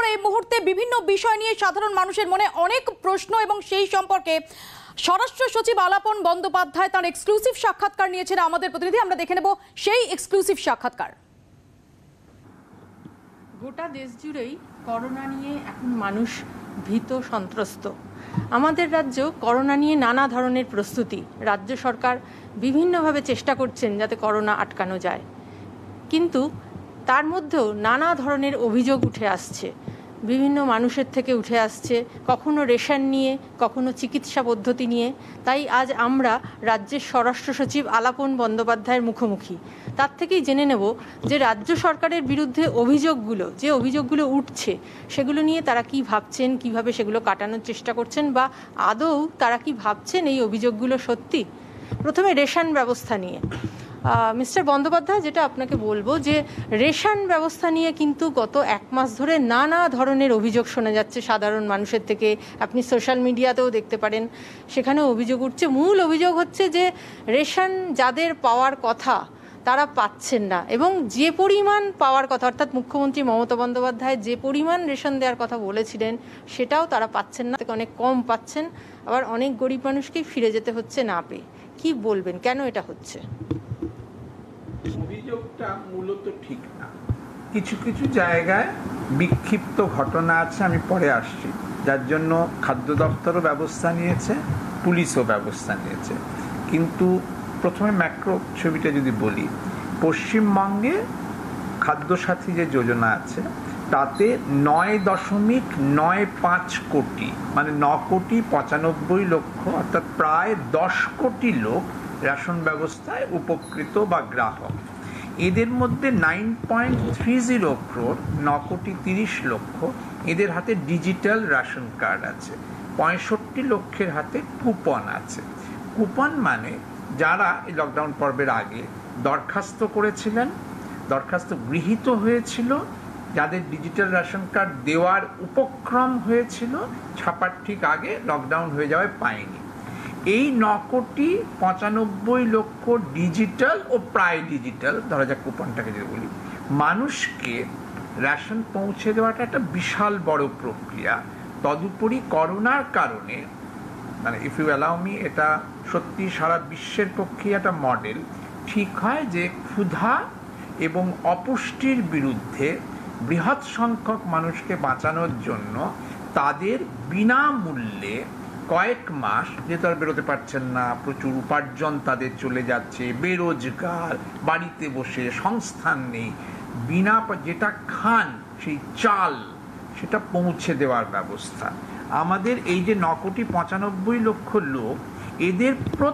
এই মুহূর্তে বিভিন্ন বিষয় নিয়ে সাধারণ মানুষের মনে অনেক প্রশ্ন এবং সেই সম্পর্কে স্বরাষ্ট্র সচিব আলাপন বন্দ্যোপাধ্যায় তার এক্সক্লুসিভ সাক্ষাৎকার নিয়েছেন আমাদের প্রতিনিধি। আমরা দেখে নেব সেই এক্সক্লুসিভ সাক্ষাৎকার। গোটা দেশ জুড়েই করোনা নিয়ে এখন মানুষ ভীত সন্ত্রস্ত। আমাদের রাজ্য করোনা নিয়ে নানা ধরনের প্রস্তুতি, রাজ্য সরকার বিভিন্নভাবে চেষ্টা করছেন যাতে করোনা আটকানো যায়, কিন্তু তার মধ্যেও নানা ধরনের অভিযোগ উঠে আসছে, বিভিন্ন মানুষের থেকে উঠে আসছে, কখনো রেশন নিয়ে, কখনো চিকিৎসা পদ্ধতি নিয়ে। তাই আজ আমরা রাজ্যের স্বরাষ্ট্র সচিব আলাপন বন্দ্যোপাধ্যায়ের মুখোমুখি। তার থেকেই জেনে নেব যে রাজ্য সরকারের বিরুদ্ধে যে অভিযোগগুলো উঠছে সেগুলো নিয়ে তারা কি ভাবছেন, কিভাবে সেগুলো কাটানোর চেষ্টা করছেন, বা আদৌ তারা কি ভাবছেন এই অভিযোগগুলো সত্যি। প্রথমে রেশন ব্যবস্থা নিয়ে মিস্টার বন্দ্যোপাধ্যায়, যেটা আপনাকে বলবো যে রেশন ব্যবস্থা নিয়ে কিন্তু গত এক মাস ধরে নানা ধরনের অভিযোগ শোনা যাচ্ছে সাধারণ মানুষের থেকে। আপনি সোশ্যাল মিডিয়াতেও দেখতে পারেন, সেখানেও অভিযোগ উঠছে। মূল অভিযোগ হচ্ছে যে রেশন যাদের পাওয়ার কথা তারা পাচ্ছেন না, এবং যে পরিমাণ পাওয়ার কথা, অর্থাৎ মুখ্যমন্ত্রী মমতা বন্দ্যোপাধ্যায় যে পরিমাণ রেশন দেওয়ার কথা বলেছিলেন সেটাও তারা পাচ্ছেন না, অনেক কম পাচ্ছেন। আবার অনেক গরিব মানুষকেই ফিরে যেতে হচ্ছে না পেয়ে। কি বলবেন, কেন এটা হচ্ছে? অভিযোগটা মূলত ঠিক না। কিছু কিছু জায়গায় বিক্ষিপ্ত ঘটনা আছে, আমি পরে আসছি, যার জন্য খাদ্য দপ্তরও ব্যবস্থা নিয়েছে, পুলিশও ব্যবস্থা নিয়েছে। কিন্তু প্রথমে ম্যাক্রো ছবিটা যদি বলি, পশ্চিমবঙ্গে খাদ্যসাথী যে যোজনা আছে তাতে 9.95 কোটি, মানে 9,95,00,000 অর্থাৎ প্রায় 10 কোটি লোক রেশন ব্যবস্থায় উপকৃত বা গ্রাহক। এদের মধ্যে 9.30 crore, 9,30,00,000 এদের হাতে ডিজিটাল রেশন কার্ড আছে, 65 লক্ষের হাতে কুপন আছে। কুপন মানে যারা এই লকডাউন পর্বের আগে দরখাস্ত করেছিলেন, দরখাস্ত গৃহীত হয়েছিল, যাদের ডিজিটাল রেশন কার্ড দেওয়ার উপক্রম হয়েছিল, ছাপার ঠিক আগে লকডাউন হয়ে যাওয়ায় পায়নি। এই 9,95,00,000 ডিজিটাল ও প্রায় ডিজিটাল, ধরা যাক কুপনটাকে যদি বলি, মানুষকে রেশন পৌঁছে দেওয়াটা একটা বিশাল বড় প্রক্রিয়া। তদুপরি করোনার কারণে, মানে ইফ ইউ অ্যালাউ মি, এটা সত্যি সারা বিশ্বের পক্ষে একটা মডেল। ঠিক হয় যে ক্ষুধা এবং অপুষ্টির বিরুদ্ধে বৃহৎ সংখ্যক মানুষকে বাঁচানোর জন্য তাদের বিনামূল্যে কয়েক মাস, যে তারা বেরোতে পারছেন না, প্রচুর উপার্জন তাদের চলে যাচ্ছে, বেরোজগার, বাড়িতে বসে, সংস্থান নেই, বিনা যেটা খান সেই চাল সেটা পৌঁছে দেওয়ার ব্যবস্থা। আমাদের এই যে 9,95,00,000 লোক, এদের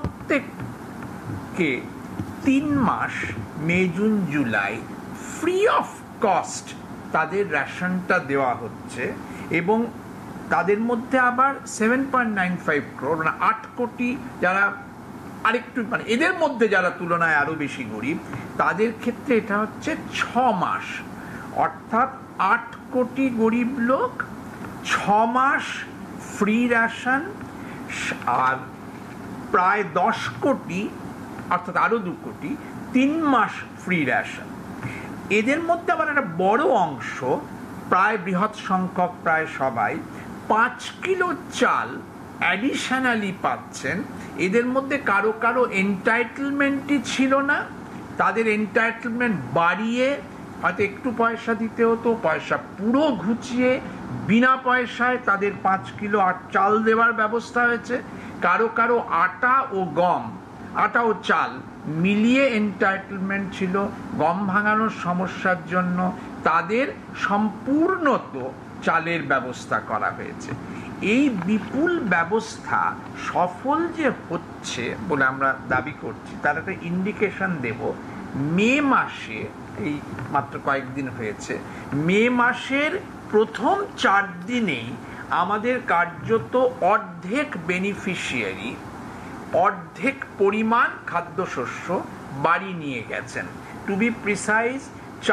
প্রত্যেককে 3 মাস, May, June, July, free of cost তাদের রেশনটা দেওয়া হচ্ছে। এবং তাদের মধ্যে আবার 7.95 crore, মানে 8 কোটি যারা আরেকটু, মানে এদের মধ্যে যারা তুলনায় আরো বেশি গরিব, তাদের ক্ষেত্রে এটা হচ্ছে 6 মাস, অর্থাৎ 8 কোটি গরিব লোক 6 মাস ফ্রি রেশন, আর প্রায় 10 কোটি, অর্থাৎ আরো 2 কোটি 3 মাস ফ্রি রেশন। এদের মধ্যে আবার একটা বড় অংশ, প্রায় বৃহৎ সংখ্যক, প্রায় সবাই 5 কিলো চাল অ্যাডিশনালি পাচ্ছেন। এদের মধ্যে কারো কারো এন্টাইটেলমেন্টই ছিল না, তাদের এন্টাইটেলমেন্ট বাড়িয়ে হয়তো একটু পয়সা দিতে হতো, পয়সা পুরো ঘুচিয়ে বিনা পয়সায় তাদের 5 কিলো চাল দেওয়ার ব্যবস্থা হয়েছে। কারো কারো আটা ও গম, আটা ও চাল মিলিয়ে এন্টাইটেলমেন্ট ছিল। গম ভাঙানোর সমস্যার জন্য তাদের সম্পূর্ণত চালের ব্যবস্থা করা হয়েছে। এই বিপুল ব্যবস্থা সফল যে হচ্ছে বলে আমরা দাবি করছি, তার একটা ইন্ডিকেশন দেব। মে মাসে, এই মাত্র কয়েকদিন হয়েছে, মে মাসের প্রথম 4 দিনেই আমাদের কার্যত অর্ধেক বেনিফিশিয়ারি, অর্ধেক পরিমাণ খাদ্যশস্য বাড়ি নিয়ে গেছেন। টু বি প্রিসাইজ,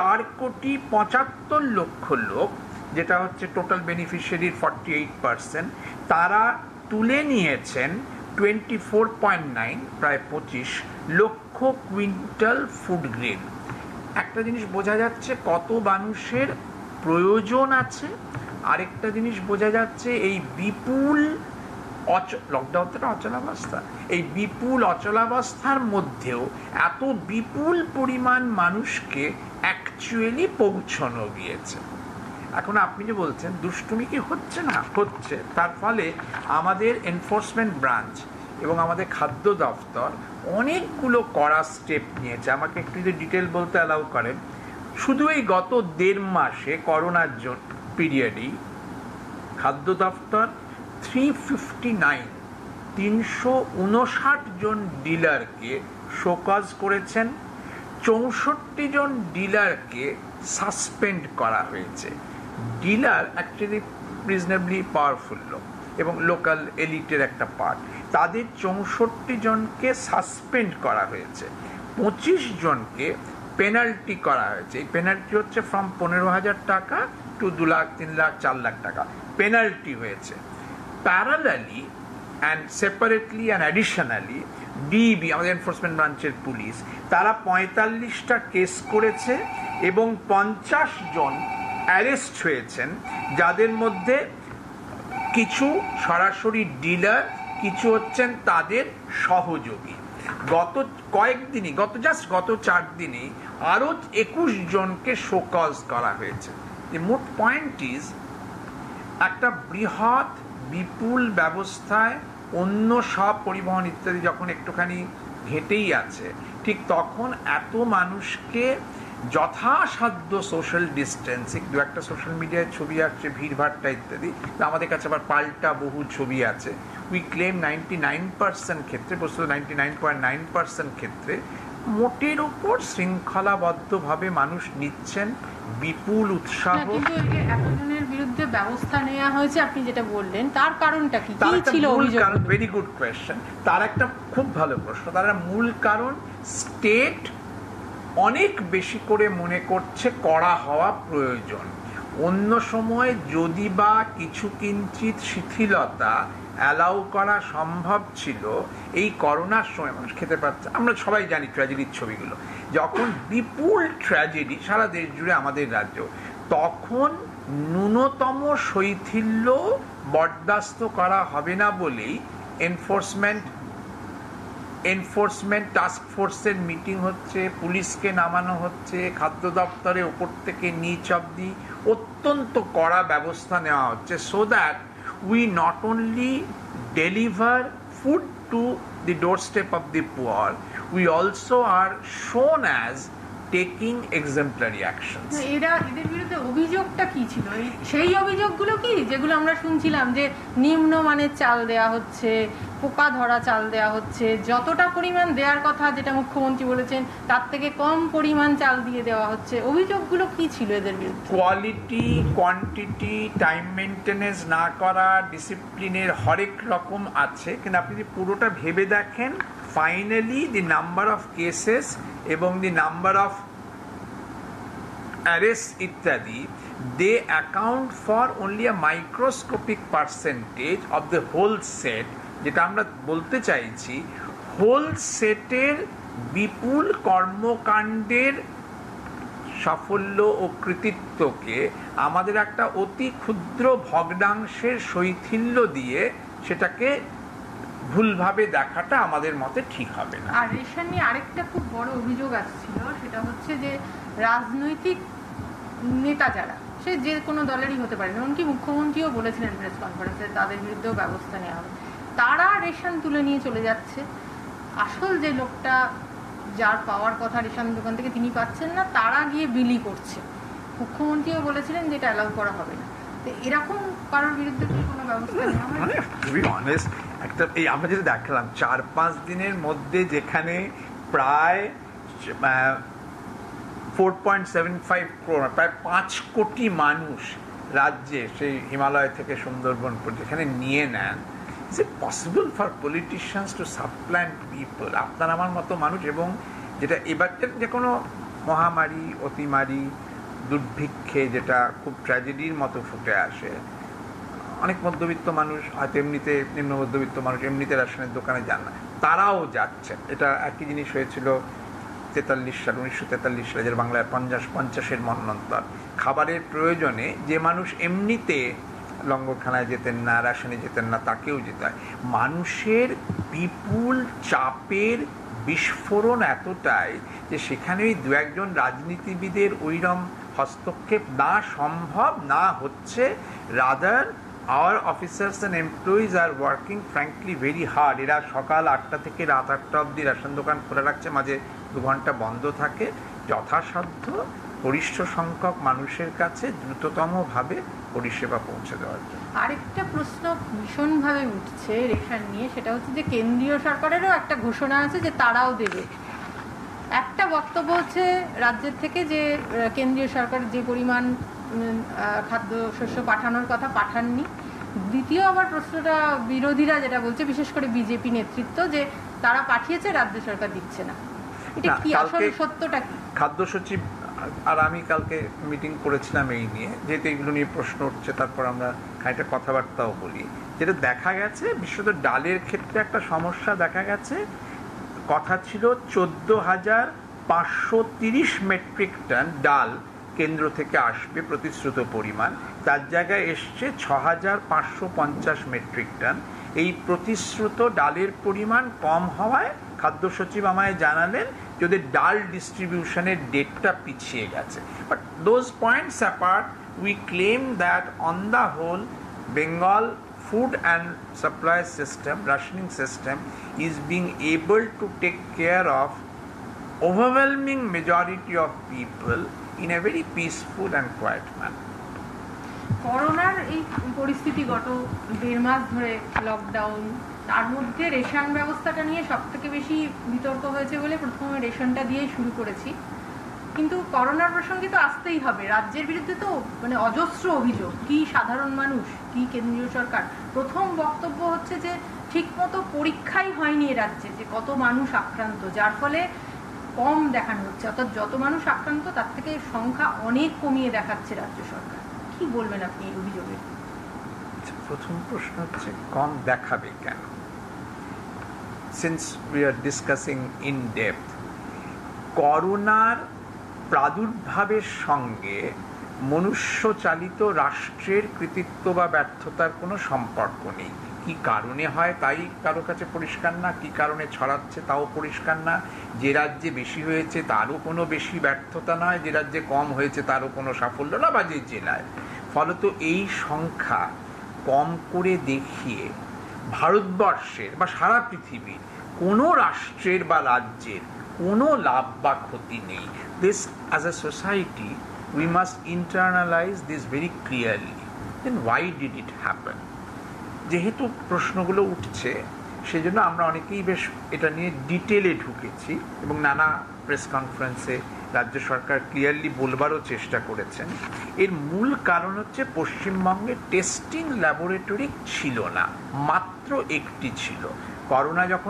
4,75,00,000 লোক, যেটা হচ্ছে টোটাল বেনিফিশিয়ারির 48%, তারা তুলে নিয়েছেন 24.9, প্রায় 25 লক্ষ কুইন্টাল ফুড গ্রেন। একটা জিনিস বোঝা যাচ্ছে কত মানুষের প্রয়োজন আছে আরেকটা জিনিস বোঝা যাচ্ছে, এই বিপুল লকডাউনটা অচলাবস্থা, এই বিপুল অচলাবস্থার মধ্যেও এত বিপুল পরিমাণ মানুষকে অ্যাকচুয়ালি পৌঁছানো গিয়েছে। এখন আপনি যে বলছেন দুষ্টুমি কি হচ্ছে না, হচ্ছে। তার ফলে আমাদের এনফোর্সমেন্ট ব্রাঞ্চ এবং আমাদের খাদ্য দপ্তর অনেকগুলো কড়া স্টেপ নিয়েছে। আমাকে একটু যদি ডিটেল বলতে অ্যালাউ করেন, শুধু এই গত 1.5 মাসে করোনার পিরিয়ডেই খাদ্য দপ্তর 359 জন ডিলারকে শোকজ করেছেন, 64 জন ডিলারকে সাসপেন্ড করা হয়েছে। ডিলার অ্যাকচুয়ালি রিজনেবলি পাওয়ারফুল লোক এবং লোকাল এলিটের একটা পার্ট, তাদের 64 জনকে সাসপেন্ড করা হয়েছে, 25 জনকে পেনাল্টি করা হয়েছে। এই পেনাল্টি হচ্ছে ফ্রম 15,000 টাকা টু 2 লাখ, 3 লাখ, 4 লাখ টাকা পেনাল্টি হয়েছে। Parallelly and separately and additionally DB, আমাদের এনফোর্সমেন্ট ব্রাঞ্চের পুলিশ, তারা 45টা কেস করেছে এবং 50 জন অ্যারেস্ট হয়েছেন, যাদের মধ্যে কিছু সরাসরি ডিলার, কিছু হচ্ছেন তাদের সহযোগী। গত 4 দিনই আরও 21 জনকে শোকজ করা হয়েছে। মোট পয়েন্ট ইজ, একটা বৃহৎ বিপুল ব্যবস্থায় অন্য সব পরিবহন ইত্যাদি যখন একটুখানি ঘেটেই আছে, ঠিক তখন এত মানুষকে যথাসাধ্য সোশ্যাল ডিস্টেন্সিং, দু একটা সোশ্যাল মিডিয়ায় ছবি আসছে ভিড়ভাড়টা ইত্যাদি, আমাদের কাছে আবার পাল্টা বহু ছবি আছে। উই ক্লেম 99% ক্ষেত্রে, বস্তু 99.9% ক্ষেত্রে মোটের ওপর শৃঙ্খলাবদ্ধভাবে মানুষ নিচ্ছেন, বিপুল উৎসাহ। কিন্তু এতজনের বিরুদ্ধে ব্যবস্থা নেওয়া হয়েছে আপনি যেটা বললেন, তার কারণটা কি ছিল? Very good question. তার একটা খুব ভালো প্রশ্ন। তার মূল কারণ, স্টেট অনেক বেশি করে মনে করছে কড়া হওয়া প্রয়োজন। অন্য সময় যদি বা কিছু কিঞ্চিত শিথিলতা অ্যালাউ করা সম্ভব ছিল, এই করোনার সময় মানুষ খেতে পারছে। আমরা সবাই জানি ট্র্যাজেডির ছবিগুলো, যখন বিপুল ট্র্যাজেডি সারা দেশ জুড়ে আমাদের রাজ্য, তখন ন্যূনতম শৈথিল্য বরদাস্ত করা হবে না বলেই এনফোর্সমেন্ট টাস্ক ফোর্সের মিটিং হচ্ছে, পুলিশকে নামানো হচ্ছে, খাদ্য দপ্তরে ওপর থেকে নিচ অব্দি অত্যন্ত কড়া ব্যবস্থা নেওয়া হচ্ছে, so that we not only deliver food to the doorstep of the poor, we also are shown as taking exemplary actions. এদের বিরুদ্ধে অভিযোগটা কি ছিল? সেই অভিযোগগুলো কি যেগুলো আমরা শুনছিলাম, যে নিম্নমানের চাল দেয়া হচ্ছে, পোকা ধরা চাল দেয়া হচ্ছে, যতটা পরিমাণ দেওয়ার কথা যেটা মুখ্যমন্ত্রী বলেছেন তার থেকে কম পরিমাণ চাল দিয়ে দেওয়া হচ্ছে, অভিযোগগুলো কি ছিল এদের বিরুদ্ধে? কোয়ালিটি, কোয়ান্টিটি, টাইম মেনটেনেন্স না করা, ডিসিপ্লিনের হরেক রকম আছে। কিন্তু আপনি যদি পুরোটা ভেবে দেখেন, finally the number of cases এবং দি নাম্বার অফ অ্যারেস্ট ইত্যাদি, they account for only a microscopic percentage of the whole set. যেটা আমরা বলতে চাইছি, হোল সেটের বিপুল কর্মকাণ্ডের সাফল্য ও কৃতিত্বকে আমাদের একটা অতি ক্ষুদ্র ভগ্নাংশের শৈথিল্য দিয়ে সেটাকে ভুলভাবে দেখাটা আমাদের মতে ঠিক হবে না। আর রেশন নিয়ে আরেকটা খুব বড় অভিযোগ আসছিল, সেটা হচ্ছে যে রাজনৈতিক নেতা যারা, সে যে কোনো দলেরই হতে পারে, এমনকি মুখ্যমন্ত্রীও বলেছিলেন প্রেস কনফারেন্সে তাদের বিরুদ্ধেও ব্যবস্থা নেওয়া হবে, তারা রেশন তুলে নিয়ে চলে যাচ্ছে। আসল যে লোকটা, যার পাওয়ার কথা রেশন দোকান থেকে, তিনি পাচ্ছেন না, তারা গিয়ে বিলি করছে। মুখ্যমন্ত্রীও বলেছিলেন যে এটা অ্যালাউ করা হবে না। তো এরকম কারোর বিরুদ্ধে কি কোনো ব্যবস্থা নেওয়া হয়? মানে টু বি অনেস্ট, একটা এই আমরা যেটা দেখলাম 4-5 দিনের মধ্যে, যেখানে প্রায় 4.75 crore, প্রায় 5 কোটি মানুষ রাজ্যে, সেই হিমালয় থেকে সুন্দরবন পর্যন্ত যেখানে নিয়ে নেন, is it possible for politicians to supplant people? আপনার আমার মতো মানুষ, এবং যেটা এবার যে কোনো মহামারী, অতিমারি, দুর্ভিক্ষে যেটা খুব ট্র্যাজেডির মতো ফুটে আসে, অনেক মধ্যবিত্ত মানুষ হয়তো এমনিতে, নিম্ন মধ্যবিত্ত মানুষ এমনিতে রেশনের দোকানে যান না, তারাও যাচ্ছেন। এটা একই জিনিস হয়েছিল 1943 সালে যার বাংলায় 50-50-এর মন্বন্তর, খাবারের প্রয়োজনে যে মানুষ এমনিতে লঙ্গরখানায় যেতেন না, রেশনে যেতেন না, তাকেও যেতে হয়। মানুষের বিপুল চাপের বিস্ফোরণ এতটাই যে সেখানে ওই দু একজন রাজনীতিবিদের ওইরকম হস্তক্ষেপ না সম্ভব, না হচ্ছে। Rather our officers and employees are working frankly very hard. এরা সকাল 8টা থেকে রাত 8টা অবধি রেশন দোকান খোলা রাখছে, মাঝে 2 ঘন্টা বন্ধ থাকে, যথাসাধ্য গরিষ্ঠ সংখ্যক মানুষের কাছে দ্রুততমভাবে পরিষেবা পৌঁছে দেওয়ার জন্য। আরেকটা প্রশ্ন ভীষণভাবে উঠছে রেশন নিয়ে, সেটা হচ্ছে যে কেন্দ্রীয় সরকারেরও একটা ঘোষণা আছে যে তারাও দেবে। একটা বক্তব্য হচ্ছে রাজ্যের থেকে যে কেন্দ্রীয় সরকার যে পরিমাণ খাদ্যশস্য পাঠানোর কথা পাঠাননি। দ্বিতীয় আবার প্রশ্নটা বিরোধীরা যেটা বলছে, বিশেষ করে বিজেপি নেতৃত্ব, যে তারা পাঠিয়েছে, রাজ্য সরকার দিচ্ছে না। এটা কি আসল সত্যটা কি? খাদ্য সচিব আর আমি কালকে মিটিং করেছিলাম এই নিয়ে, যেহেতু এগুলো নিয়ে প্রশ্ন উঠছে, তারপর আমরা খানিকটা কথাবার্তাও বলি। যেটা দেখা গেছে, বিশেষত ডালের ক্ষেত্রে একটা সমস্যা দেখা গেছে। কথা ছিল 14,530 মেট্রিক টন ডাল কেন্দ্র থেকে আসবে প্রতিশ্রুত পরিমাণ, তার জায়গায় এসছে 6,550 মেট্রিক টন। এই প্রতিশ্রুত ডালের পরিমাণ কম হওয়ায় খাদ্য সচিব আমায় জানালেন যে ওদের ডাল ডিস্ট্রিবিউশনের ডেটটা পিছিয়ে গেছে। But those points apart, we claim that on the whole Bengal food and supply system, rationing system is being able to take care of overwhelming majority of people in a very peaceful and quiet manner. করোনার এই পরিস্থিতি, গত 1.5 মাস ধরে lockdown, তার মধ্যে ration ব্যবস্থাটা নিয়ে সব থেকে বেশি বিতর্ক হয়েছে বলে প্রথমে রেশনটা দিয়েই শুরু করেছি। কিন্তু করোনার প্রসঙ্গে তো আসতেই হবে। রাজ্যের বিরুদ্ধে তো মানে অজস্র অভিযোগ, কি সাধারণ মানুষ, কি কেন্দ্রীয় সরকার। প্রথম বক্তব্য হচ্ছে যে ঠিকমতো পরীক্ষাই হয়নি এ রাজ্যে, যে কত মানুষ আক্রান্ত, যার ফলে কম দেখানো হচ্ছে। অর্থাৎ যত মানুষ আক্রান্ত তার থেকে সংখ্যা অনেক কমিয়ে দেখাচ্ছে রাজ্য সরকার। কি বলবেন আপনি এই অভিযোগে? প্রথম প্রশ্ন হচ্ছে কম দেখাবে কেন? Since we are discussing in depth, করোনার প্রাদুর্ভাবের সঙ্গে মনুষ্যচালিত রাষ্ট্রের কৃতিত্ব বা ব্যর্থতার কোনো সম্পর্ক নেই। কি কারণে হয় তাই কারো কাছে পরিষ্কার না, কি কারণে ছড়াচ্ছে তাও পরিষ্কার না। যে রাজ্যে বেশি হয়েছে তারও কোনো বেশি ব্যর্থতা নয়, যে রাজ্যে কম হয়েছে তারও কোনো সাফল্য না, বা যে জেলায়। ফলত এই সংখ্যা কম করে দেখিয়ে ভারতবর্ষের বা সারা পৃথিবীর কোনো রাষ্ট্রের বা রাজ্যের কোনো লাভ বা ক্ষতি নেই। This, as a society, we must internalize this very clearly. Then why did it happen? যেহেতু প্রশ্নগুলো উঠছে, সেজন্য আমরা অনেকেই বেশ এটা নিয়ে ডিটেলে ঢুকেছি এবং নানা প্রেস কনফারেন্সে রাজ্য সরকার ক্লিয়ারলি বলবারও চেষ্টা করেছেন। এর মূল কারণ হচ্ছে পশ্চিমবঙ্গে টেস্টিং ল্যাবরেটরি ছিল না, মাত্র একটি ছিল। করোনা যখন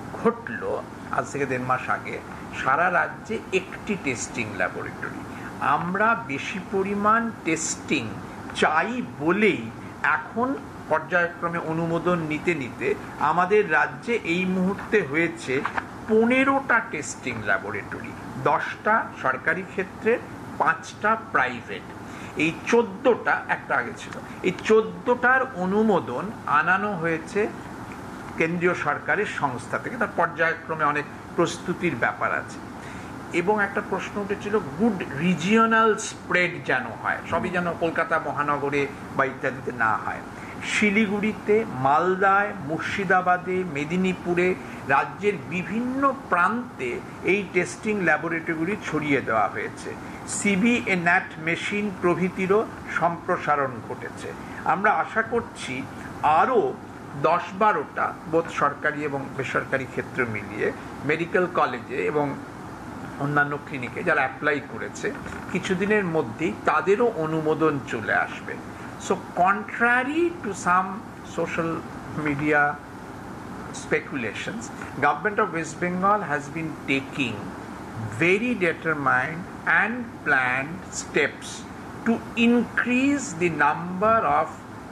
ঘটল আজ থেকে 1.5 মাস আগে, সারা রাজ্যে একটি টেস্টিং ল্যাবরেটরি। আমরা বেশি পরিমাণ টেস্টিং চাই বলেই এখন পর্যায়ক্রমে অনুমোদন নিতে নিতে আমাদের রাজ্যে এই মুহূর্তে হয়েছে 15টা টেস্টিং ল্যাবরেটরি, 10টা সরকারি ক্ষেত্রে, 5টা প্রাইভেট। এই 14টা, একটা আগে ছিল, এই 14টার অনুমোদন আনানো হয়েছে কেন্দ্রীয় সরকারের সংস্থা থেকে। তার পর্যায়ক্রমে অনেক প্রস্তুতির ব্যাপার আছে। এবং একটা প্রশ্ন উঠেছিল গুড রিজিওনাল স্প্রেড যেন হয়, সবই যেন কলকাতা মহানগরে বা ইত্যাদিতে না হয়। শিলিগুড়িতে, মালদায়, মুর্শিদাবাদে, মেদিনীপুরে, রাজ্যের বিভিন্ন প্রান্তে এই টেস্টিং ল্যাবরেটরিগুলি ছড়িয়ে দেওয়া হয়েছে। সিবিএনএট মেশিন প্রভৃতিরও সম্প্রসারণ ঘটেছে। আমরা আশা করছি আরও 10-12টা বোধ সরকারি এবং বেসরকারি ক্ষেত্র মিলিয়ে মেডিকেল কলেজে এবং অন্যান্য ক্লিনিকে যারা অ্যাপ্লাই করেছে, কিছুদিনের মধ্যেই তাদেরও অনুমোদন চলে আসবে। So contrary to some social media speculations, Government of West Bengal has been taking very determined and planned steps to increase the number of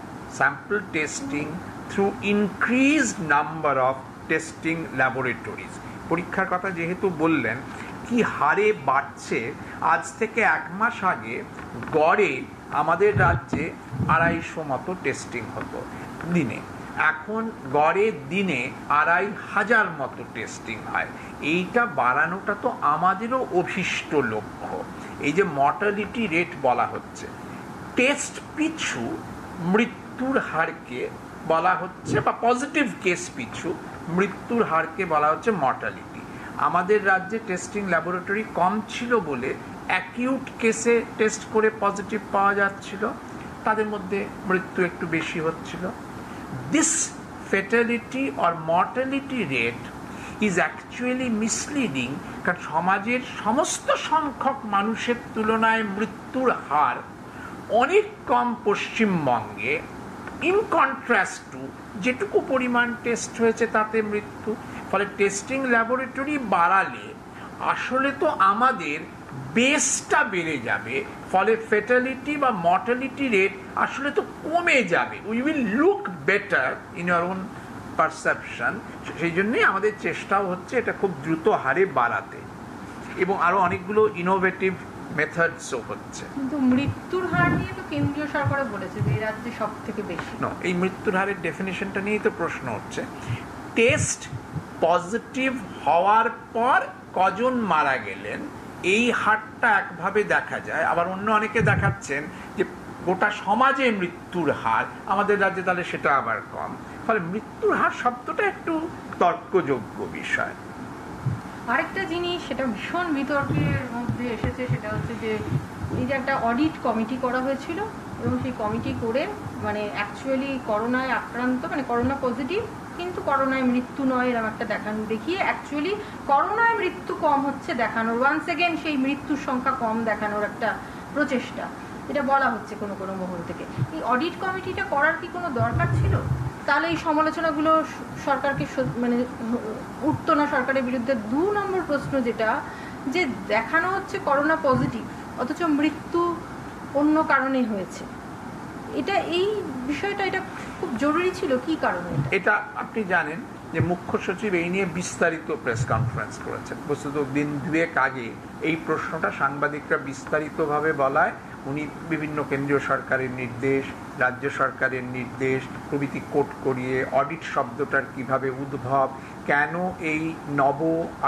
sample testing through increased number of testing laboratories. পরীক্ষার কথা যেহেতু বললেন, কি হারে বাড়ছে। আজ থেকে 1 মাস আগে গড়ে আমাদের রাজ্যে 250 মতো টেস্টিং হতো দিনে, এখন গড়ে দিনে 2500 মতো টেস্টিং হয়। এইটা বাড়ানোটা তো আমাদেরও অভীষ্ট লক্ষ্য। এই যে মর্টালিটি রেট বলা হচ্ছে, টেস্ট পিছু মৃত্যুর হারকে বলা হচ্ছে, বা পজিটিভ কেস পিছু মৃত্যুর হারকে বলা হচ্ছে মর্টালিটি। আমাদের রাজ্যে টেস্টিং ল্যাবরেটরি কম ছিল বলে অ্যাকিউট কেসে টেস্ট করে পজিটিভ পাওয়া যাচ্ছিল, তাদের মধ্যে মৃত্যু একটু বেশি হচ্ছিল। This fatality or mortality rate is actually misleading, কারণ সমাজের সমস্ত সংখ্যক মানুষের তুলনায় মৃত্যুর হার অনেক কম পশ্চিমবঙ্গে, ইন কন্ট্রাস্ট টু যেটুকু পরিমাণ টেস্ট হয়েছে তাতে মৃত্যু। ফলে টেস্টিং ল্যাবরেটরি বাড়ালে আসলে তো আমাদের বেসটা বেড়ে যাবে, ফলে ফেটালিটি বা মর্টালিটি রেট আসলে তো কমে যাবে। We will look better in your own perception. সেই জন্যই আমাদের চেষ্টাও হচ্ছে এটা খুব দ্রুত হারে বাড়াতে, এবং আরও অনেকগুলো ইনোভেটিভ মেথডসও হচ্ছে। কিন্তু মৃত্যুর হার নিয়ে তো কেন্দ্রীয় সরকার বলেছে যে এই রাজ্যে সব থেকে বেশি। এই মৃত্যুর হারের ডেফিনেশনটা নিয়েই তো প্রশ্ন হচ্ছে। টেস্ট পজিটিভ হওয়ার পর কজন মারা গেলেন এই হারটা একভাবে দেখা যায়, আবার অন্য অনেকে দেখাচ্ছেন যে গোটা সমাজে মৃত্যুর হার, আমাদের রাজ্যে তাহলে সেটা আবার কম। ফলে মৃত্যুর হার শব্দটা একটু তর্কযোগ্য বিষয়। আরেকটা জিনিস সেটা ভীষণ বিতর্কের মধ্যে এসেছে, সেটা হচ্ছে যে এই যে একটা অডিট কমিটি করা হয়েছিল, এবং সেই কমিটি করে মানে অ্যাকচুয়ালি করোনায় আক্রান্ত, মানে করোনা পজিটিভ কিন্তু করোনায় মৃত্যু নয়, এরকম একটা দেখিয়ে অ্যাকচুয়ালি করোনায় মৃত্যু কম হচ্ছে দেখানোর, ওয়ান্স এগেন সেই মৃত্যুর সংখ্যা কম দেখানোর একটা প্রচেষ্টা, এটা বলা হচ্ছে কোনো কোনো মহল থেকে। এই অডিট কমিটিটা করার কি কোনো দরকার ছিল? তাহলে এই সমালোচনাগুলো সরকারকে মানে উঠতো না সরকারের বিরুদ্ধে। 2 নম্বর প্রশ্ন যেটা, যে দেখানো হচ্ছে করোনা পজিটিভ অথচ মৃত্যু অন্য কারণে হয়েছে, এটা এই বিষয়টা এটা খুব জরুরি ছিল, কি কারণে? এটা আপনি জানেন যে মুখ্য সচিব এই নিয়ে বিস্তারিত প্রেস কনফারেন্স করেছেন। বস্তুত দিন 2 আগে এই প্রশ্নটা সাংবাদিকরা বিস্তারিতভাবে বলায় উনি বিভিন্ন কেন্দ্রীয় সরকারের নির্দেশ, রাজ্য সরকারের নির্দেশ প্রভৃতি কোট করিয়ে অডিট শব্দটার কিভাবে উদ্ভব, কেন এই নব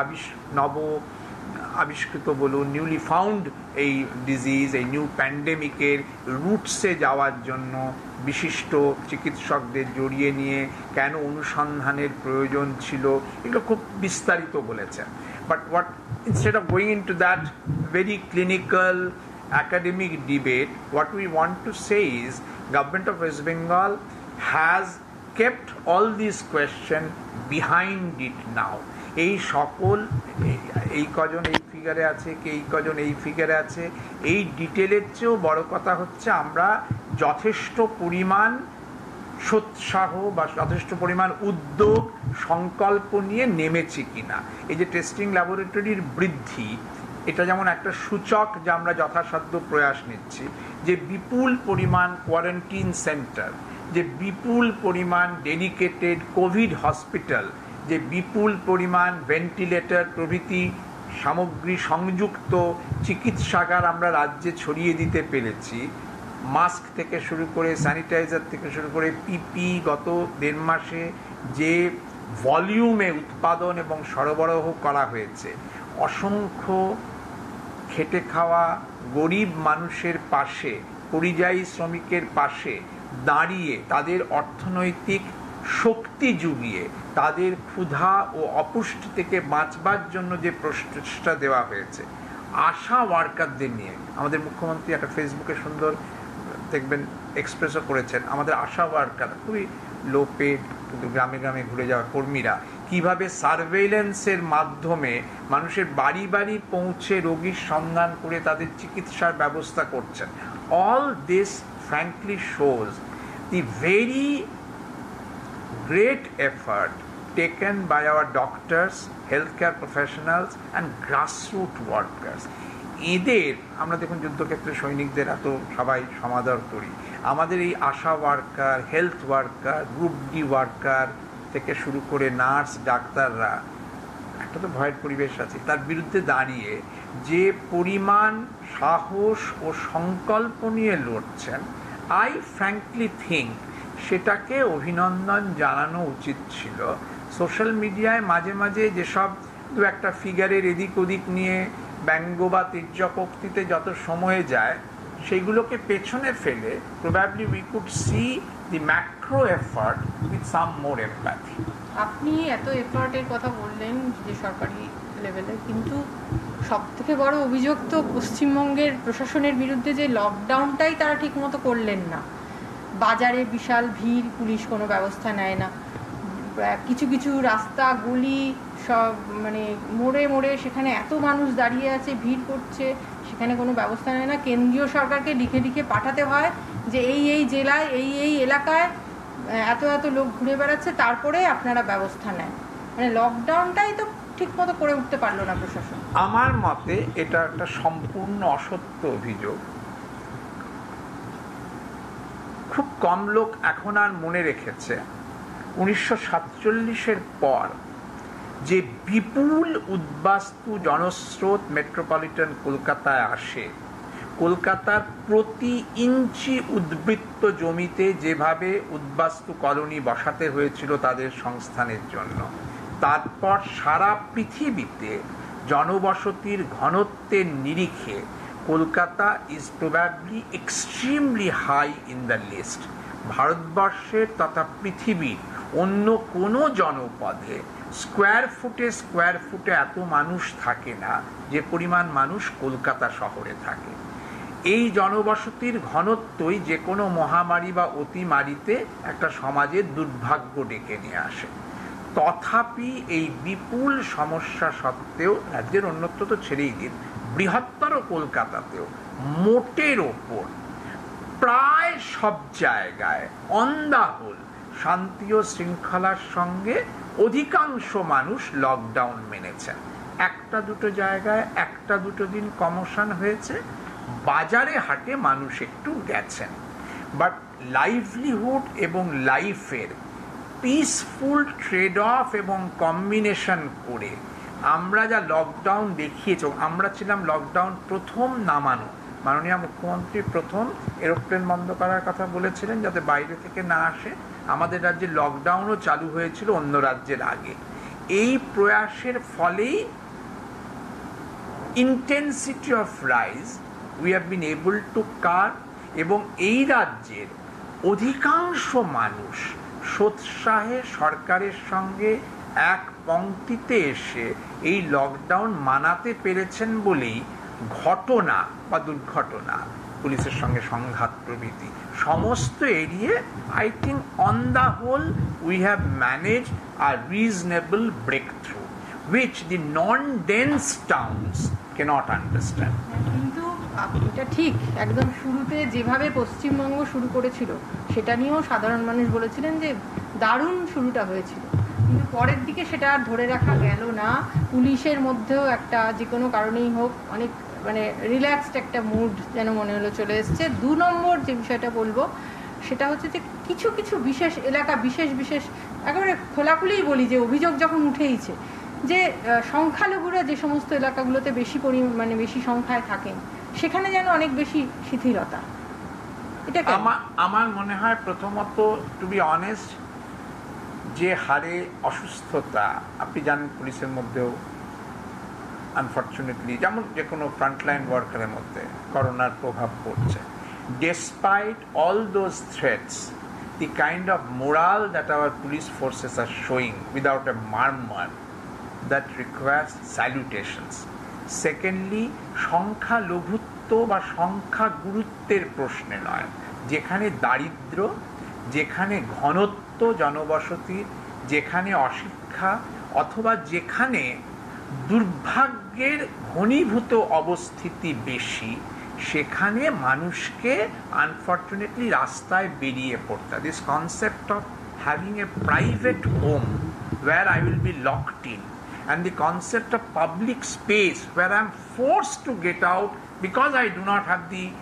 আবিষ্কৃত বলুন, নিউলি ফাউন্ড এই ডিজিজ, এই নিউ প্যান্ডেমিকের রুটসে যাওয়ার জন্য বিশিষ্ট চিকিৎসকদের জড়িয়ে নিয়ে কেন অনুসন্ধানের প্রয়োজন ছিল, এগুলো খুব বিস্তারিত বলেছেন। But instead of going into that very clinical academic debate, what we want to say is Government of West Bengal has kept all these questions behind it now. এই সকল এই কজন এই ফিগারে আছে, এই কজন এই ফিগারে আছে, এই ডিটেলের চেয়েও বড় কথা হচ্ছে আমরা যথেষ্ট পরিমাণ সোৎসাহ বা যথেষ্ট পরিমাণ উদ্যোগ সংকল্প নিয়ে নেমেছি কিনা। এই যে টেস্টিং ল্যাবরেটরির বৃদ্ধি, এটা যেমন একটা সূচক যে আমরা যথাসাধ্য প্রয়াস নিচ্ছি, যে বিপুল পরিমাণ কোয়ারেন্টিন সেন্টার, যে বিপুল পরিমাণ ডেডিকেটেড কোভিড হসপিটাল, যে বিপুল পরিমাণ ভেন্টিলেটর প্রভৃতি সামগ্রী সংযুক্ত চিকিৎসাগার আমরা রাজ্যে ছড়িয়ে দিতে পেরেছি, মাস্ক থেকে শুরু করে স্যানিটাইজার থেকে শুরু করে পিপি গত 1.5 মাসে যে ভলিউমে উৎপাদন এবং সরবরাহ করা হয়েছে, অসংখ্য খেটে খাওয়া গরিব মানুষের পাশে, পরিযায়ী শ্রমিকের পাশে দাঁড়িয়ে তাদের অর্থনৈতিক শক্তি জুগিয়ে তাদের ক্ষুধা ও অপুষ্টি থেকে বাঁচবার জন্য যে প্রচেষ্টা দেওয়া হয়েছে, আশা ওয়ার্কারদের নিয়ে আমাদের মুখ্যমন্ত্রী একটা ফেসবুকে সুন্দর দেখবেন এক্সপ্রেসও করেছেন, আমাদের আশা ওয়ার্কার খুবই লো পেড কিন্তু গ্রামে গ্রামে ঘুরে যাওয়া কর্মীরা কিভাবে সার্ভেইলেন্সের মাধ্যমে মানুষের বাড়ি বাড়ি পৌঁছে রোগীর সন্ধান করে তাদের চিকিৎসার ব্যবস্থা করছেন। All this frankly shows the very great effort taken by our doctors, healthcare professionals and grassroots workers. এদের আমরা দেখুন যুদ্ধক্ষেত্রে সৈনিকদের এত সবাই সমাদর করি, আমাদের এই ASHA worker, health worker, group D worker থেকে শুরু করে নার্স, ডাক্তাররা একটা তো ভয়ের পরিবেশ আছে, তার বিরুদ্ধে দাঁড়িয়ে যে পরিমাণ সাহস ও সংকল্প নিয়ে লড়ছেন, আই ফ্র্যাঙ্কলি থিঙ্ক সেটাকে অভিনন্দন জানানো উচিত ছিল। সোশ্যাল মিডিয়ায় মাঝে মাঝে যেসব দু একটা ফিগারের এদিক ওদিক নিয়ে ব্যঙ্গ বা তীর্যকোক্তিতে যত সময় যায়, সেইগুলোকে পেছনে ফেলে probably we could see the macro effort with some more empathy. আপনি এত এফার্টের কথা বললেন যে সরকারি লেভেলে, কিন্তু সব থেকে বড় অভিযোগ তো পশ্চিমবঙ্গের প্রশাসনের বিরুদ্ধে যে লকডাউনটাই তারা ঠিকমতো করলেন না। বাজারে বিশাল ভিড়, পুলিশ কোনো ব্যবস্থা নেয় না। কিছু কিছু রাস্তা গলি সব মানে মোড়ে মোড়ে সেখানে এত মানুষ দাঁড়িয়ে আছে, ভিড় করছে, সেখানে কোনো ব্যবস্থা নেয় না। কেন্দ্রীয় সরকারকে লিখে লিখে পাঠাতে হয় যে এই এই জেলায় এই এই এলাকায় এত এত লোক ঘুরে বেড়াচ্ছে, তারপরে আপনারা ব্যবস্থা নেন। মানে লকডাউনটাই তো ঠিকমতো করে উঠতে পারলো না প্রশাসন। আমার মতে এটা একটা সম্পূর্ণ অসত্য অভিযোগ। খুব কম লোক এখন আর মনে রেখেছে 1947-এর পর যে বিপুল উদ্বাস্তু জনস্রোত মেট্রোপলিটন কলকাতায় আসে, কলকাতার প্রতি ইঞ্চি উদ্বৃত্ত জমিতে যেভাবে উদ্বাস্তু কলোনি বসাতে হয়েছিল তাদের সংস্থানের জন্য, তারপর সারা পৃথিবীতে জনবসতির ঘনত্বের নিরিখে Kolkata is probably extremely high in the list. ভারতবর্ষের তথা পৃথিবীর অন্য কোনো জনপদে স্কোয়ার ফুটে এত মানুষ থাকে না যে পরিমাণ মানুষ কলকাতা শহরে থাকে। এই জনবসতির ঘনত্বই যে কোনো মহামারী বা অতিমারিতে একটা সমাজের দুর্ভাগ্য ডেকে নিয়ে আসে। তথাপি এই বিপুল সমস্যা সত্ত্বেও রাজ্যের অন্যত্র তো ছেড়েই দিন, বৃহত্তর কলকাতাতেও মোটের ওপর প্রায় সব জায়গায় অন দ্য হোল শান্তি ও শৃঙ্খলার সঙ্গে অধিকাংশ মানুষ লকডাউন মেনেছেন। একটা দুটো জায়গায় একটা দুটো দিন কমোশন হয়েছে, বাজারে হাটে মানুষ একটু গেছেন, বাট লাইভলিহুড এবং লাইফের পিসফুল ট্রেড অফ এবং কম্বিনেশন করে আমরা যা লকডাউন দেখিয়েছি, আমরা ছিলাম লকডাউন প্রথম নামানো। মাননীয় মুখ্যমন্ত্রী প্রথম এরোপ্লেন বন্ধ করার কথা বলেছিলেন যাতে বাইরে থেকে না আসে। আমাদের রাজ্যে লকডাউনও চালু হয়েছিল অন্য রাজ্যের আগে। এই প্রয়াসের ফলেই intensity of rise we have been able to curb, এবং এই রাজ্যের অধিকাংশ মানুষ সোৎসাহে সরকারের সঙ্গে এক পংক্তিতে এসে এই লকডাউন মানাতে পেরেছেন বলেই ঘটনা বা দুর্ঘটনা, পুলিশের সঙ্গে সংঘাত প্রভৃতি সমস্ত এড়িয়ে I think on the whole we have manage a reasonable breakthrough which the non-dense towns cannot understand. কিন্তু এটা ঠিক একদম শুরুতে যেভাবে পশ্চিমবঙ্গ শুরু করেছিল সেটা নিয়েও সাধারণ মানুষ বলেছিলেন যে দারুণ শুরুটা হয়েছিল, কিন্তু পরের দিকে সেটা আর ধরে রাখা গেল না। পুলিশের মধ্যেও একটা যে কোনো কারণেই হোক অনেক মানে রিল্যাক্সড একটা মুড যেন মনে হলো চলে এসছে। 2 নম্বর যে বিষয়টা বলবো সেটা হচ্ছে যে কিছু কিছু বিশেষ এলাকা বিশেষ একেবারে খোলাখুলিই বলি যে অভিযোগ যখন উঠেইছে যে সংখ্যালঘুরা যে সমস্ত এলাকাগুলোতে মানে বেশি সংখ্যায় থাকেন সেখানে যেন অনেক বেশি শিথিলতা। এটা আমার মনে হয় প্রথমত টু বি অনেস্ট, যে হারে অসুস্থতা আপনি জানেন পুলিশের মধ্যেও আনফর্চুনেটলি যেমন যে কোনো ফ্রন্টলাইন ওয়ার্কারের মধ্যে করোনার প্রভাব পড়ছে, despite all those threats the kind of morale that our police forces are showing without a murmur that requires salutations. Secondly, সংখ্যা লঘুত্ব বা সংখ্যা গুরুত্বের প্রশ্নে নয়, যেখানে দারিদ্র, যেখানে ঘনত্ব জনবসতির, যেখানে অশিক্ষা অথবা যেখানে দুর্ভাগ্যের ঘনীভূত অবস্থিতি বেশি, সেখানে মানুষকে আনফর্চুনেটলি রাস্তায় বেরিয়ে পড়তে। This concept of having a private home where I will be locked in, and the concept of public space where I am forced to get out because I do not have the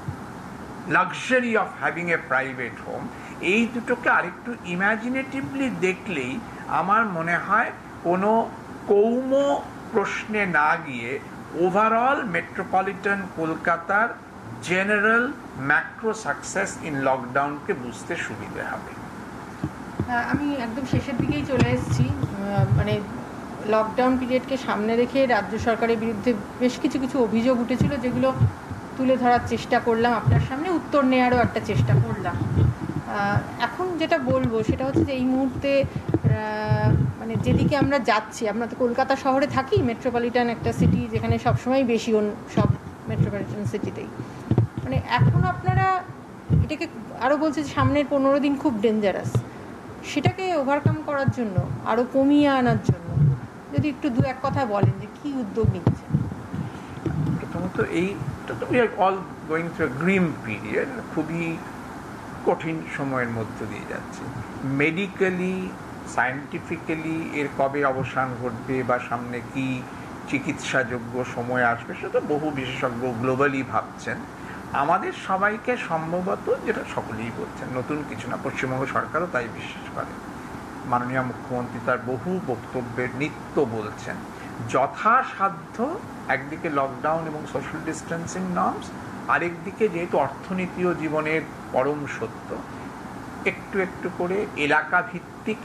luxury of having a private home, এই দুটোকে আরেকটু ইমাজিনেটিভলি দেখলেই আমার মনে হয় কোনো কৌম প্রশ্নে না গিয়ে ওভারঅল মেট্রোপলিটন কলকাতার জেনারেল ম্যাক্রো সাকসেস ইন লকডাউনকে বুঝতে সুবিধে হবে। আমি একদম শেষের দিকেই চলে এসেছি। মানে লকডাউন পিরিয়ডকে সামনে রেখে রাজ্য সরকারের বিরুদ্ধে বেশ কিছু অভিযোগ উঠেছিল, যেগুলো তুলে ধরার চেষ্টা করলাম আপনার সামনে, উত্তর নেওয়ারও একটা চেষ্টা করলাম। এখন যেটা বলবো সেটা হচ্ছে যে এই মুহূর্তে মানে যেদিকে আমরা যাচ্ছি, আমরা তো কলকাতা শহরে থাকি, মেট্রোপলিটন একটা সিটি, যেখানে সবসময় বেশি সব মেট্রোপলিটন সিটিতেই। মানে এখন আপনারা এটাকে আরও বলছে যে সামনের 15 দিন খুব ডেঞ্জারাস, সেটাকে ওভারকাম করার জন্য, আরও কমিয়ে আনার জন্য যদি একটু দু এক কথা বলেন যে কী উদ্যোগ নিচ্ছেন। প্রথমত এইটা তো we are all going through a grim period, খুবই কঠিন সময়ের মধ্য দিয়ে যাচ্ছে। মেডিকেলি সায়েন্টিফিক্যালি এর কবে অবসান ঘটবে বা সামনে কি চিকিৎসাযোগ্য সময় আসবে সেটা বহু বিশেষজ্ঞ গ্লোবালি ভাবছেন। আমাদের সবাইকে সম্ভবত, যেটা সকলেই বলছেন, নতুন কিছু না, পশ্চিমবঙ্গ সরকারও তাই বিশ্বাস করে, মাননীয় মুখ্যমন্ত্রী তার বহু বক্তব্যের নিত্য বলছেন, যথাসাধ্য একদিকে লকডাউন এবং সোশ্যাল ডিস্টেন্সিং নর্মস, আরেকদিকে যেহেতু অর্থনীতি ও জীবনের পরম সত্য, একটু একটু করে এলাকা ভিত্তিক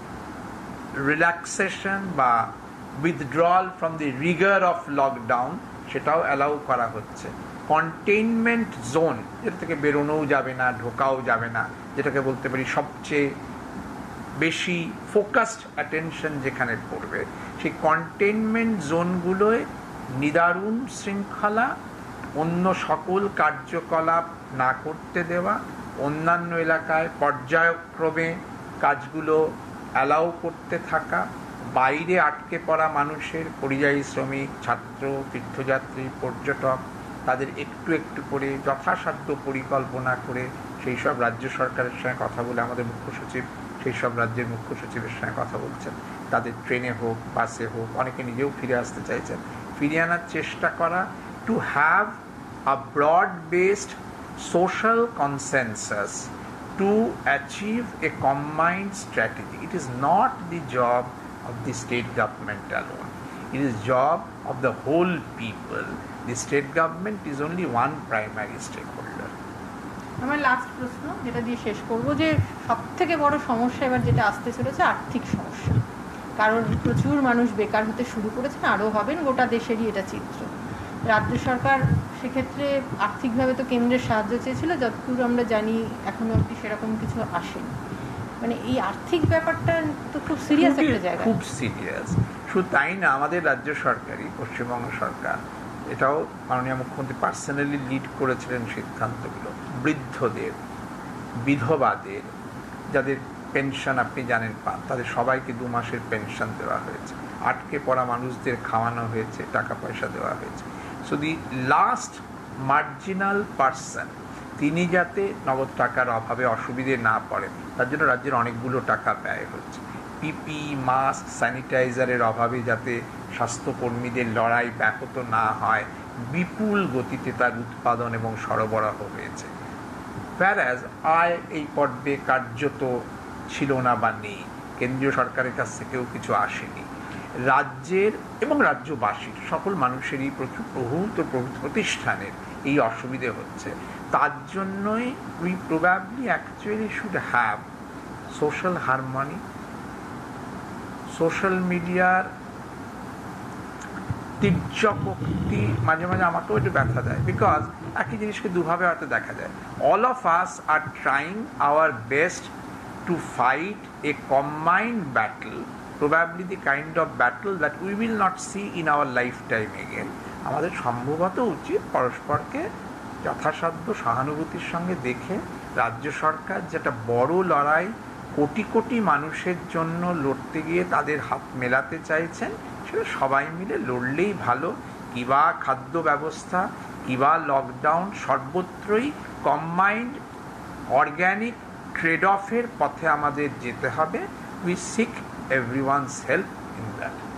রিল্যাক্সেশন বা withdrawal from the rigour of lockdown সেটাও অ্যালাউ করা হচ্ছে। কন্টেইনমেন্ট জোন, যেটা থেকে বেরোনোও যাবে না, ঢোকাও যাবে না, যেটাকে বলতে পারি সবচেয়ে বেশি ফোকাসড অ্যাটেনশন যেখানে পড়বে, সেই কন্টেইনমেন্ট জোনগুলোয় নিদারুণ শৃঙ্খলা, অন্য সকল কার্যকলাপ না করতে দেওয়া, অন্যান্য এলাকায় পর্যায়ক্রমে কাজগুলো অ্যালাউ করতে থাকা, বাইরে আটকে পড়া মানুষের, পরিযায়ী শ্রমিক, ছাত্র, তীর্থযাত্রী, পর্যটক, তাদের একটু একটু করে যথাসাধ্য পরিকল্পনা করে সেই সব রাজ্য সরকারের সঙ্গে কথা বলে, আমাদের মুখ্য সচিব সেই সব রাজ্যের মুখ্য সচিবের সঙ্গে কথা বলছেন, তাদের ট্রেনে হোক বাসে হোক, অনেকে নিজেও ফিরে আসতে চাইছেন, ফিরিয়ে আনার চেষ্টা করা, to have a broad based social consensus to achieve a combined strategy. It is not the job of the state government alone. It is job of the whole people. The state government is only one primary stakeholder. আমার last প্রশ্ন, যেটা দিয়ে শেষ করব, যে সবথেকে বড় সমস্যা এবার যেটা আসতে চলেছে আর্থিক সমস্যা। কারণ প্রচুর মানুষ বেকার হতে শুরু করেছেন, আরও হবেন, গোটা দেশেরই এটা চিত্র। রাজ্য সরকার সেক্ষেত্রে আর্থিকভাবে তো কেন্দ্রের সাহায্য চেয়েছিল, যতদূর আমরা জানি এখনো অবধি সেরকম কিছু আসেনি। মানে এই আর্থিক ব্যাপারটা তো খুব সিরিয়াস একটা জায়গা, খুব সিরিয়াস। শুধু তাই না, আমাদের রাজ্য সরকারই, পশ্চিমবঙ্গ সরকার, এটাও মাননীয় মুখ্যমন্ত্রী পার্সোনালি লিড করেছিলেন সিদ্ধান্তগুলো, বৃদ্ধদের, বিধবাদের, যাদের পেনশন আপনি জানেন পান, তাদের সবাইকে 2 মাসের পেনশন দেওয়া হয়েছে, আটকে পড়া মানুষদের খাওয়ানো হয়েছে, টাকা পয়সা দেওয়া হয়েছে। So the last marginal person, তিনি যাতে নগদ টাকার অভাবে অসুবিধে না পড়েন, তার জন্য রাজ্যের অনেকগুলো টাকা ব্যয় হচ্ছে। পিপি, মাস্ক, স্যানিটাইজারের অভাবে যাতে স্বাস্থ্যকর্মীদের লড়াই ব্যাহত না হয়, বিপুল গতিতে তার উৎপাদন এবং সরবরাহ হয়েছে। whereas আয় এই পর্বে কার্যত ছিল না বা নেই, কেন্দ্রীয় সরকারের কাছ থেকেও কিছু আসেনি। রাজ্যের এবং রাজ্যবাসীর সকল মানুষেরই বহুত প্রতিষ্ঠানের এই অসুবিধে হচ্ছে। তার জন্যই we probably actually should have social harmony. Social মিডিয়ার তীর্যকোক্তি মাঝে মাঝে আমাকেও একটু ব্যথা দেয়, বিকজ একই জিনিসকে দুভাবে হয়তো দেখা যায়। All of us are trying our best to fight a combined battle, probably the kind of battle that we will not see in our lifetime again. আমাদের সম্ভবত উচিত পরস্পরকে যথাসাধ্য সহানুভূতির সঙ্গে দেখে, রাজ্য সরকার যেটা বড় লড়াই কোটি কোটি মানুষের জন্য লড়তে গিয়ে তাদের হাত মেলাতে চাইছেন, সেটা সবাই মিলে লড়লেই ভালো। কিবা খাদ্য ব্যবস্থা, কিবা লকডাউন, সর্বত্রই কম্বাইন্ড অর্গ্যানিক ট্রেড অফের পথে আমাদের যেতে হবে। We seek everyone's help in that.